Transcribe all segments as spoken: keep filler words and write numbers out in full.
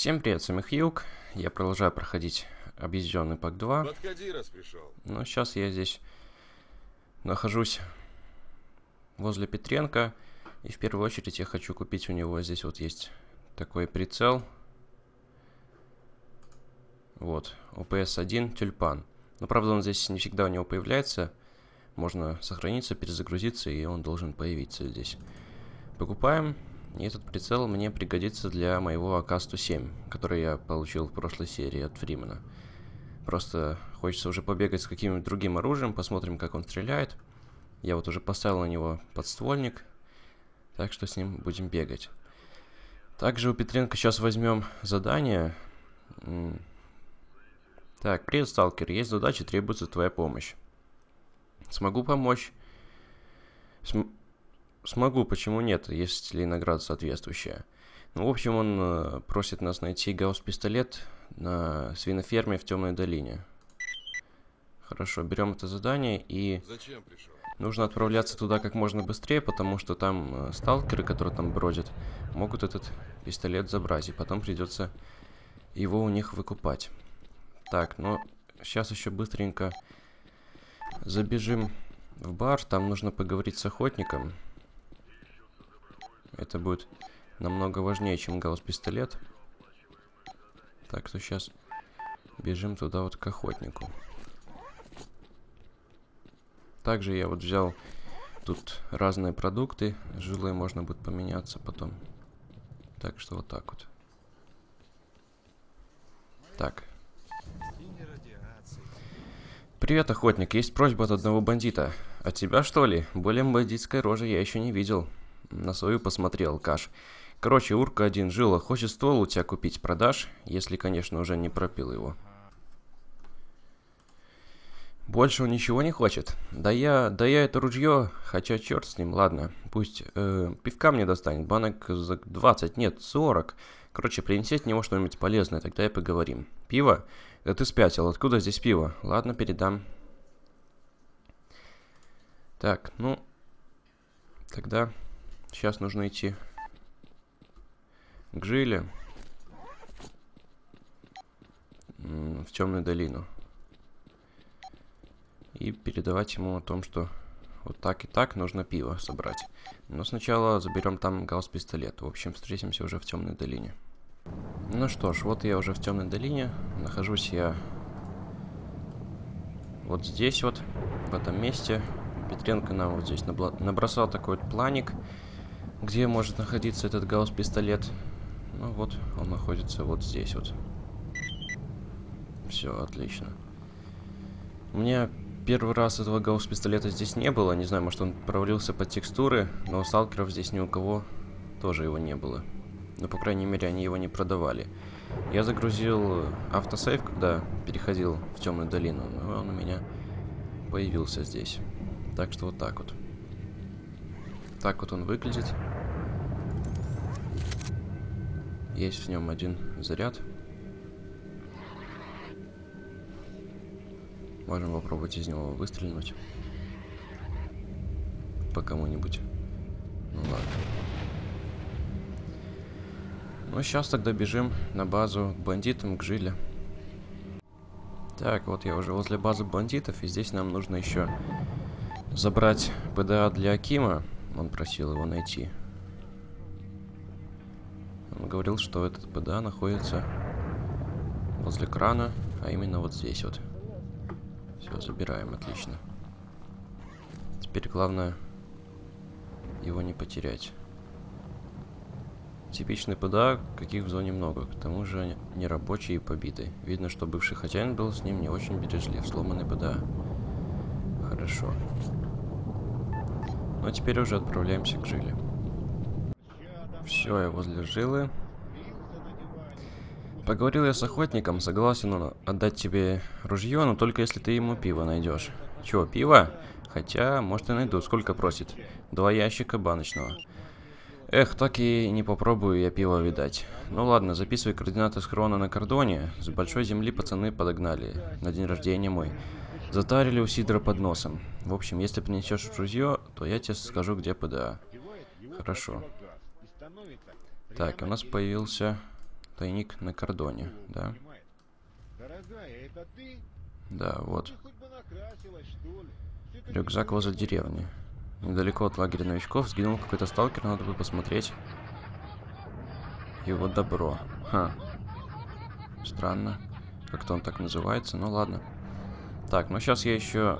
Всем привет, с вами Хьюг. Я продолжаю проходить Объединенный пак два. Подходи, раз пришел. Но сейчас я здесь нахожусь возле Петренко. И в первую очередь я хочу купить у него. Здесь вот есть такой прицел. Вот, о пэ эс один Тюльпан. Но правда он здесь не всегда у него появляется. Можно сохраниться, перезагрузиться, и он должен появиться здесь. Покупаем. И этот прицел мне пригодится для моего а ка сто семь, который я получил в прошлой серии от Фримена. Просто хочется уже побегать с каким-нибудь другим оружием, посмотрим, как он стреляет. Я вот уже поставил на него подствольник, так что с ним будем бегать. Также у Петренко сейчас возьмем задание. Так, привет, сталкер, есть задача, требуется твоя помощь. Смогу помочь? См Смогу, почему нет, есть ли награда соответствующая. Ну, в общем, он э, просит нас найти гаусс-пистолет на свиноферме в Темной долине. Хорошо, берем это задание и... Зачем пришел? Нужно отправляться туда как можно быстрее, потому что там э, сталкеры, которые там бродят, могут этот пистолет забрать, и потом придется его у них выкупать. Так, ну, сейчас еще быстренько забежим в бар, там нужно поговорить с охотником. Это будет намного важнее, чем гаусс-пистолет. Так что сейчас бежим туда вот к охотнику. Также я вот взял тут разные продукты. Жилые можно будет поменяться потом. Так что вот так вот. Так. Привет, охотник. Есть просьба от одного бандита. От тебя, что ли? Более бандитской рожи я еще не видел. На свою посмотрел, алкаш. Короче, урка один жила. Хочет ствол у тебя купить, продашь? Если, конечно, уже не пропил его. Больше он ничего не хочет. Да я, да я это ружье, хотя черт с ним, ладно. Пусть э, пивка мне достанет, банок за двадцать, нет, сорок. Короче, принеси от него что-нибудь полезное, тогда и поговорим. Пиво? Да ты спятил, откуда здесь пиво? Ладно, передам. Так, ну, тогда сейчас нужно идти к Жиле в Темную долину. И передавать ему о том, что вот так и так нужно пиво собрать. Но сначала заберем там гаусс-пистолет. В общем, встретимся уже в Темной долине. Ну что ж, вот я уже в Темной долине. Нахожусь я вот здесь вот, в этом месте. Петренко нам вот здесь набросал такой вот планик, где может находиться этот гаусс-пистолет. Ну вот, он находится вот здесь вот. Все, отлично. У меня первый раз этого гаусс-пистолета здесь не было. Не знаю, может он провалился под текстуры, но у сталкеров здесь ни у кого тоже его не было. Но, по крайней мере, они его не продавали. Я загрузил автосейв, когда переходил в Темную долину, но он у меня появился здесь. Так что вот так вот. Так вот он выглядит. Есть в нем один заряд. Можем попробовать из него выстрелить по кому-нибудь. Ну ладно. Ну сейчас тогда бежим на базу к бандитам, к Жиле. Так, вот я уже возле базы бандитов, и здесь нам нужно еще забрать пэ дэ а для Акима. Он просил его найти. Он говорил, что этот пэ дэ а находится возле крана, а именно вот здесь вот. Все, забираем, отлично. Теперь главное его не потерять. Типичный пэ дэ а, каких в зоне много, к тому же нерабочий и побитый. Видно, что бывший хозяин был с ним не очень бережлив. Сломанный пэ дэ а. Хорошо. Ну а теперь уже отправляемся к Жиле. Все, я возле Жилы. Поговорил я с охотником, согласен он отдать тебе ружье, но только если ты ему пиво найдешь. Чё, пиво? Хотя, может и найду. Сколько просит? Два ящика баночного. Эх, так и не попробую я пиво видать. Ну ладно, записывай координаты схрона на кордоне. С большой земли пацаны подогнали. На день рождения мой. Затарили у Сидора под носом. В общем, если принесешь ружье, то я тебе скажу, где пэ дэ а. Хорошо. Так, у нас появился тайник на кордоне, да? Дорогая, это ты? Да, вот. Ты хоть бы накрасилась, что ли? Рюкзак возле деревни. Недалеко от лагеря новичков сгинул какой-то сталкер, надо бы посмотреть его добро. Ха. Странно. Как-то он так называется, ну ладно. Так, ну сейчас я еще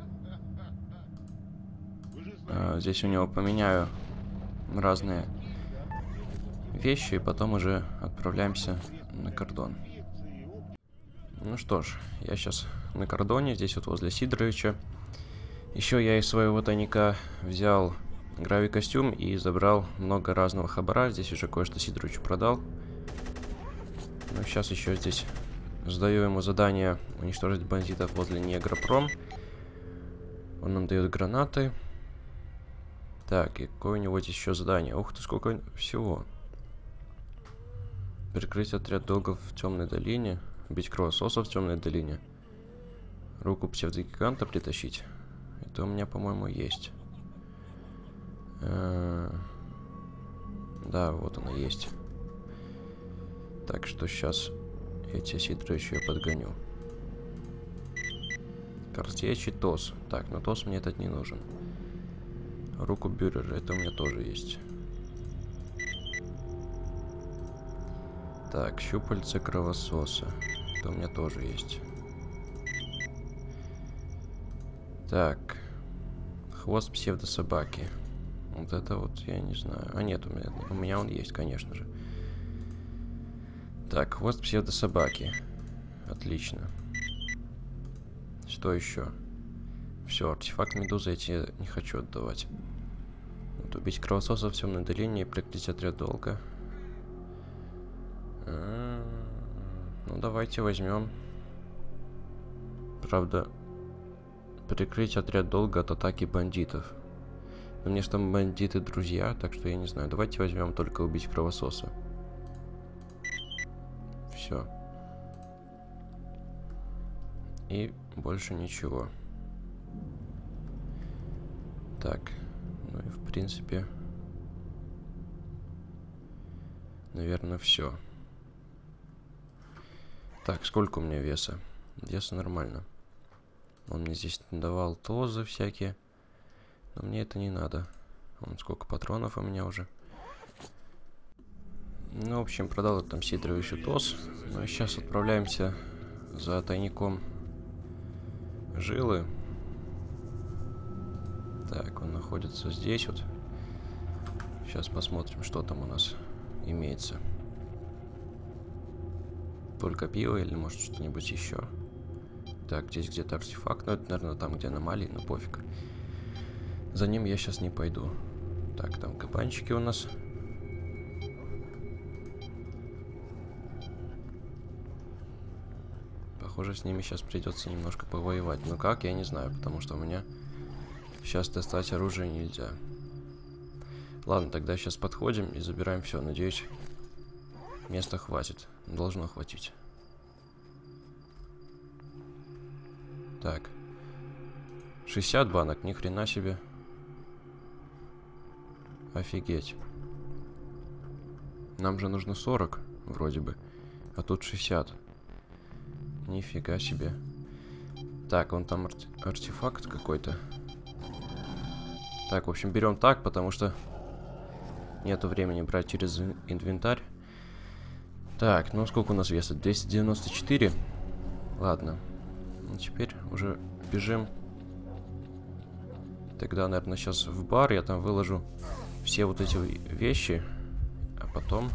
э, здесь у него поменяю разные вещи, и потом уже отправляемся на кордон. Ну что ж, я сейчас на кордоне, здесь вот возле Сидоровича. Еще я из своего тайника взял гравий-костюм и забрал много разного хабара. Здесь уже кое-что Сидоровичу продал. Ну, сейчас еще здесь сдаю ему задание уничтожить бандитов возле Негропром. Он нам дает гранаты. Так, и какое у него здесь еще задание? Ух ты, сколько всего. Прикрыть отряд долгов в темной долине. Бить кровососов в темной долине. Руку псевдогиганта притащить. Это у меня, по-моему, есть. А -а -а. Да, вот она есть. Так что сейчас эти Сидоровича я подгоню. Картечь и ТОС. Так, но ТОС мне этот не нужен. Руку бюрера, это у меня тоже есть. Так, щупальца кровососа. Это у меня тоже есть. Так. Хвост псевдособаки. Вот это вот, я не знаю. А нет, у меня, у меня он есть, конечно же. Так, хвост псевдособаки. Отлично. Что еще? Все, артефакт медузы эти не хочу отдавать. Вот, убить кровососа в темной долине и прикрыть отряд долга. А -а -а. Ну, давайте возьмем. Правда, прикрыть отряд долга от атаки бандитов. Но мне же там бандиты друзья, так что я не знаю. Давайте возьмем только убить кровососа. Все. И больше ничего. Так. Ну и в принципе, наверное, все. Так, сколько у меня веса? Веса нормально. Он мне здесь давал тозы всякие. Но мне это не надо. Вон сколько патронов у меня уже. Ну, в общем, продал там Сидоровичу ТОС. Ну и сейчас отправляемся за тайником жилы. Так, он находится здесь вот. Сейчас посмотрим, что там у нас имеется. Только пиво или может что-нибудь еще. Так, здесь где-то артефакт. Ну, это, наверное, там, где аномалии, но пофиг. За ним я сейчас не пойду. Так, там кабанчики у нас. Похоже, с ними сейчас придется немножко повоевать. Но как, я не знаю, потому что у меня сейчас достать оружие нельзя. Ладно, тогда сейчас подходим и забираем все. Надеюсь, места хватит. Должно хватить. Так. шестьдесят банок, ни хрена себе. Офигеть. Нам же нужно сорок, вроде бы. А тут шестьдесят. Нифига себе. Так, вон там арт артефакт какой-то. Так, в общем, берем так, потому что нету времени брать через инвентарь. Так, ну сколько у нас веса? двести девяносто четыре. Ладно. Ну, теперь уже бежим. Тогда, наверное, сейчас в бар я там выложу все вот эти вещи. А потом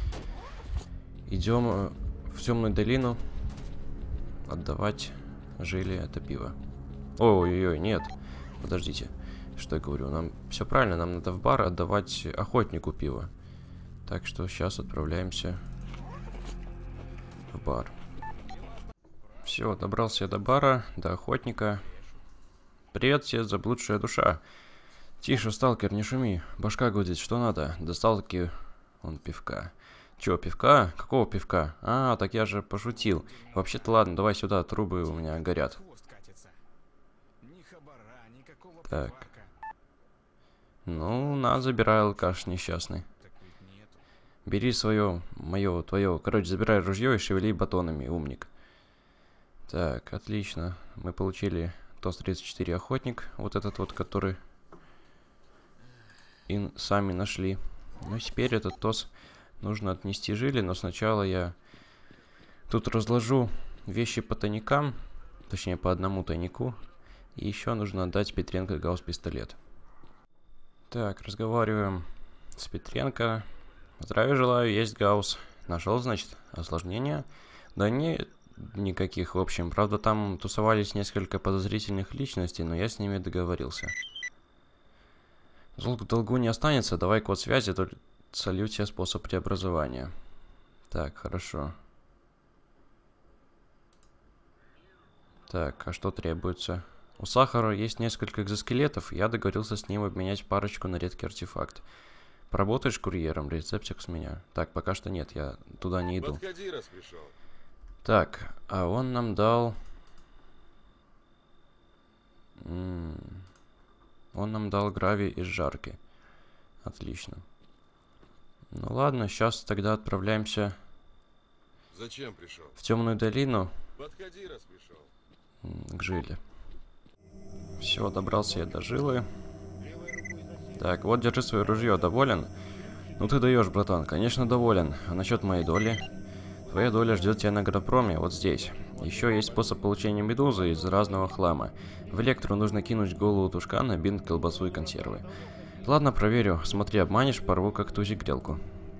идем в темную долину отдавать Жиле это пиво. Ой-ой-ой, нет. Подождите. Что я говорю? Нам все правильно, нам надо в бар отдавать охотнику пиво. Так что сейчас отправляемся в бар. Все, добрался я до бара, до охотника. Привет тебе, заблудшая душа. Тише, сталкер, не шуми. Башка гудит, что надо? Достал-таки он пивка. Чё, пивка? Какого пивка? А, так я же пошутил. Вообще-то ладно, давай сюда, трубы у меня горят. Так. Ну, на, забирай, алкаш несчастный. Бери свое, мое, твое. Короче, забирай ружье и шевели батонами, умник. Так, отлично. Мы получили ТОС тридцать четыре охотник. Вот этот вот, который и сами нашли. Ну, теперь этот ТОС нужно отнести жили, но сначала я тут разложу вещи по тайникам. Точнее, по одному тайнику. И еще нужно отдать Петренко гаусс-пистолет. Так, разговариваем с Петренко. Здравия желаю, есть гаусс. Нашел, значит, осложнения? Да нет, никаких, в общем. Правда, там тусовались несколько подозрительных личностей, но я с ними договорился. Долг в долгу не останется, давай код связи, только солью тебе способ преобразования. Так, хорошо. Так, а что требуется? У Сахара есть несколько экзоскелетов, я договорился с ним обменять парочку на редкий артефакт. Поработаешь курьером, рецептик с меня. Так, пока что нет, я туда не иду. Подходи, раз пришел. Так, а он нам дал... М -м он нам дал гравий из жарки. Отлично. Ну ладно, сейчас тогда отправляемся... Зачем пришел? В темную долину. Подходи, раз пришел. К жиле. Все, добрался я до жилы. Так, вот, держи свое ружье, доволен? Ну ты даешь, братан, конечно доволен. А насчет моей доли? Твоя доля ждет тебя на Агропроме, вот здесь. Еще есть способ получения медузы из разного хлама. В Электру нужно кинуть голову тушкана, бинт, колбасу и консервы. Ладно, проверю. Смотри, обманешь, порву как тузик грелку.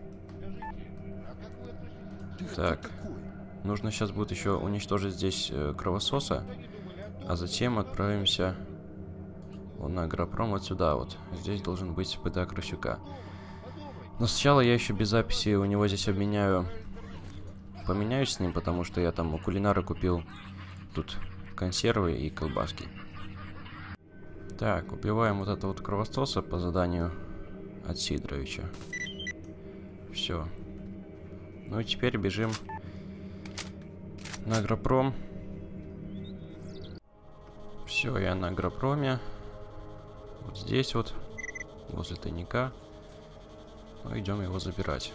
Так, нужно сейчас будет еще уничтожить здесь э, кровососа. А затем отправимся... Он на Агропром вот сюда вот. Здесь должен быть ПДА Крысюка. Но сначала я еще без записи у него здесь обменяю... Поменяюсь с ним, потому что я там у кулинара купил тут консервы и колбаски. Так, убиваем вот этого вот кровососа по заданию от Сидоровича. Все. Ну и теперь бежим на Агропром. Все, я на Агропроме. Вот здесь вот, возле тайника. Ну, идем его забирать.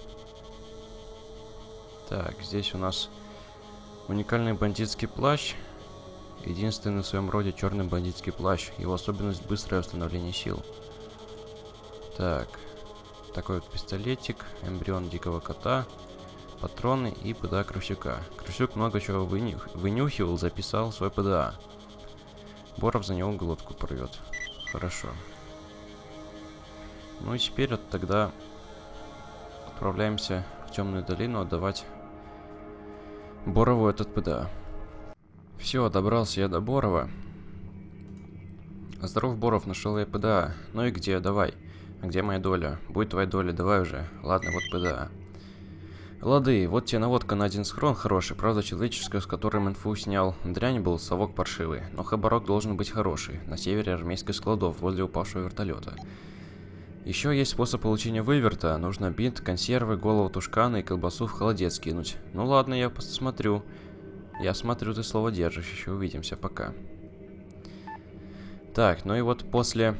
Так, здесь у нас уникальный бандитский плащ. Единственный в своем роде черный бандитский плащ. Его особенность — быстрое восстановление сил. Так, такой вот пистолетик, эмбрион дикого кота, патроны и ПДА Крысюка. Крысюк много чего вынюх... вынюхивал, записал свой ПДА. Боров за него глотку порвет. Хорошо. Ну и теперь вот тогда отправляемся в темную долину отдавать Борову этот ПДА. Все, добрался я до Борова. Здоров, Боров, нашел я ПДА. Ну и где? Давай. А где моя доля? Будет твоя доля, давай уже. Ладно, вот ПДА. Лады, вот тебе наводка на один схрон хороший, правда человеческая, с которым инфу снял. Дрянь был, совок паршивый. Но хабарок должен быть хороший. На севере армейских складов, возле упавшего вертолета. Еще есть способ получения выверта. Нужно бинт, консервы, голову тушкана и колбасу в холодец кинуть. Ну ладно, я посмотрю. Я смотрю, ты слово держишь. Еще увидимся, пока. Так, ну и вот после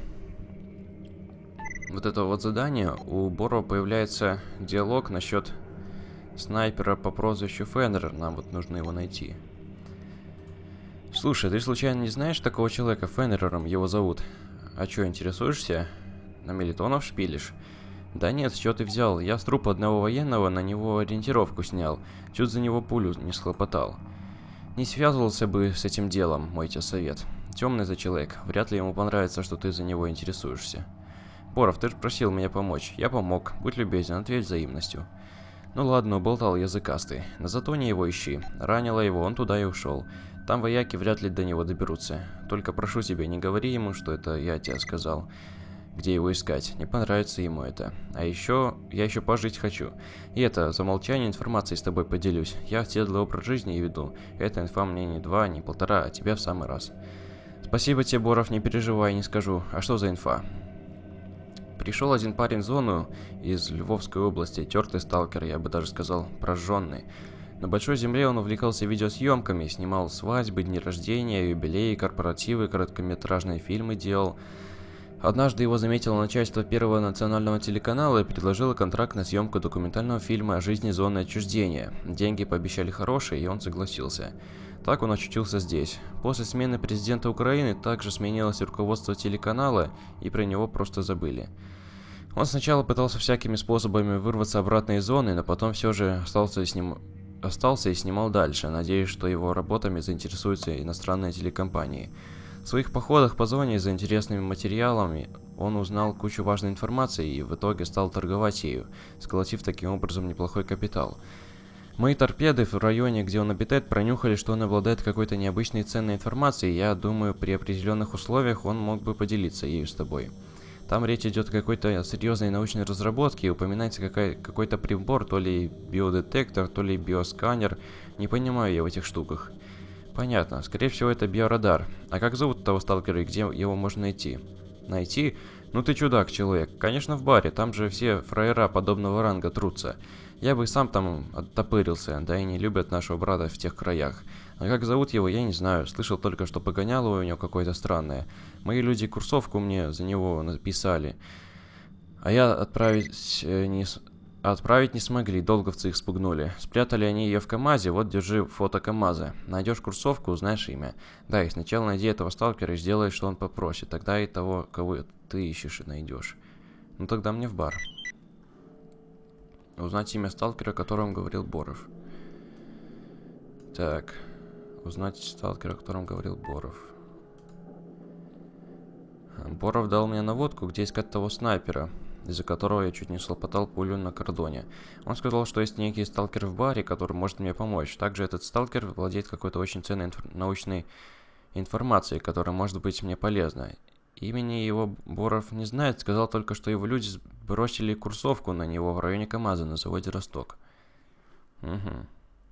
вот этого вот задания у Борова появляется диалог насчет снайпера по прозвищу Феннер. Нам вот нужно его найти. Слушай, ты случайно не знаешь такого человека? Феннером его зовут. А чё, интересуешься? На мелитонов шпилишь? Да нет, что ты взял? Я с трупа одного военного на него ориентировку снял. Чуть за него пулю не схлопотал. Не связывался бы с этим делом, мой тебе совет. Темный за человек. Вряд ли ему понравится, что ты за него интересуешься. Боров, ты же просил меня помочь. Я помог. Будь любезен, ответь взаимностью. Ну ладно, уболтал языкастый. На Затоне его ищи. Ранило его, он туда и ушел. Там вояки вряд ли до него доберутся. Только прошу тебя, не говори ему, что это я тебе сказал. Где его искать? Не понравится ему это. А еще, я еще пожить хочу. И это, за молчание информацией с тобой поделюсь. Я оседлый образ жизни и веду. Эта инфа мне не два, не полтора, а тебя в самый раз. Спасибо тебе, Боров, не переживай, не скажу. А что за инфа? Пришел один парень в зону из Львовской области, тертый сталкер, я бы даже сказал, прожженный. На Большой Земле он увлекался видеосъемками, снимал свадьбы, дни рождения, юбилеи, корпоративы, короткометражные фильмы делал. Однажды его заметило начальство Первого национального телеканала и предложило контракт на съемку документального фильма о жизни зоны отчуждения. Деньги пообещали хорошие, и он согласился. Так он очутился здесь. После смены президента Украины также сменилось руководство телеканала, и про него просто забыли. Он сначала пытался всякими способами вырваться обратно из зоны, но потом все же остался и, сним... остался и снимал дальше, надеясь, что его работами заинтересуются иностранные телекомпании. В своих походах по зоне за интересными материалами он узнал кучу важной информации и в итоге стал торговать ею, сколотив таким образом неплохой капитал. Мои торпеды в районе, где он обитает, пронюхали, что он обладает какой-то необычной ценной информацией, и я думаю, при определенных условиях он мог бы поделиться ею с тобой. Там речь идет о какой-то серьезной научной разработке, и упоминается какой-то прибор, то ли биодетектор, то ли биосканер, не понимаю я в этих штуках. Понятно, скорее всего это биорадар. А как зовут того сталкера и где его можно найти? Найти? Ну ты чудак, человек. Конечно в баре, там же все фраера подобного ранга трутся. Я бы сам там оттопырился, да и не любят нашего брата в тех краях. А как зовут его, я не знаю. Слышал только, что погоняло у него какое-то странное. Мои люди курсовку мне за него написали. А я отправить э, не... Отправить не смогли, долговцы их спугнули. Спрятали они ее в КамАЗе, вот держи фото КамАЗа. Найдешь курсовку, узнаешь имя. Да, и сначала найди этого сталкера и сделай, что он попросит. Тогда и того, кого ты ищешь, и найдешь. Ну тогда мне в бар. Узнать имя сталкера, о котором говорил Боров. Так. Узнать сталкера, о котором говорил Боров. Боров дал мне наводку, где искать того снайпера, из-за которого я чуть не слопотал пулю на кордоне. Он сказал, что есть некий сталкер в баре, который может мне помочь. Также этот сталкер владеет какой-то очень ценной инф научной информацией, которая может быть мне полезна. Имени его Боров не знает, сказал только, что его люди бросили курсовку на него в районе КамАЗа на заводе Росток. Угу.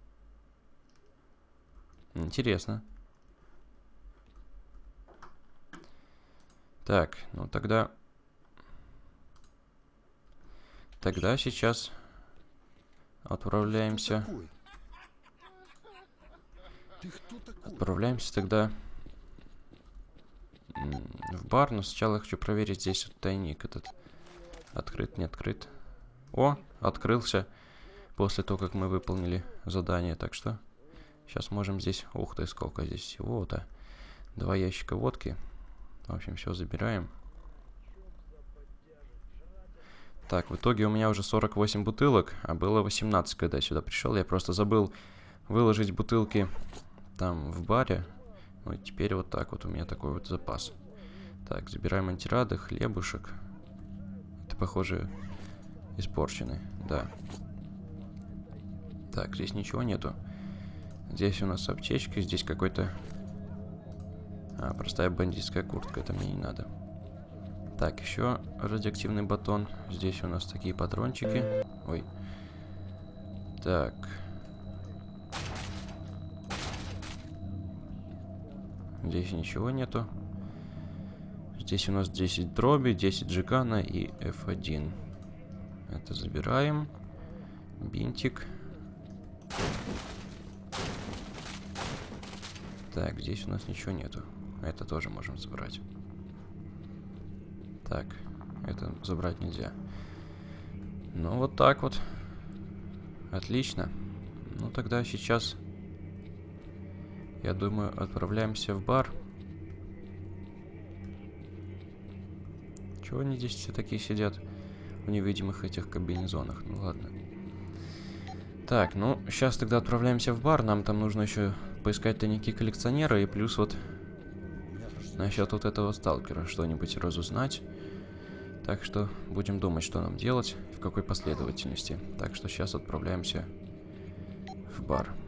Интересно. Так, ну тогда... Тогда сейчас отправляемся. Ты кто такой? Отправляемся тогда в бар, но сначала я хочу проверить здесь вот тайник этот. Открыт, не открыт. О, открылся после того, как мы выполнили задание, так что сейчас можем здесь... Ух ты, сколько здесь всего-то. Два ящика водки. В общем, все забираем. Так, в итоге у меня уже сорок восемь бутылок, а было восемнадцать, когда я сюда пришел. Я просто забыл выложить бутылки там в баре. Ну и теперь вот так вот у меня такой вот запас. Так, забираем антирады, хлебушек. Это, похоже, испорчены, да. Так, здесь ничего нету. Здесь у нас аптечка, здесь какой-то... А, простая бандитская куртка, это мне не надо. Так, еще радиоактивный батон. Здесь у нас такие патрончики. Ой. Так. Здесь ничего нету. Здесь у нас десять дроби, десять джигана и эф один. Это забираем. Бинтик. Так, здесь у нас ничего нету. Это тоже можем забрать. Так, это забрать нельзя. Ну, вот так вот. Отлично. Ну, тогда сейчас, я думаю, отправляемся в бар. Чего они здесь все такие сидят в невидимых этих комбинезонах? Ну, ладно. Так, ну, сейчас тогда отправляемся в бар. Нам там нужно еще поискать тайники коллекционера и плюс вот насчет вот этого сталкера что-нибудь разузнать. Так что будем думать, что нам делать, в какой последовательности. Так что сейчас отправляемся в бар.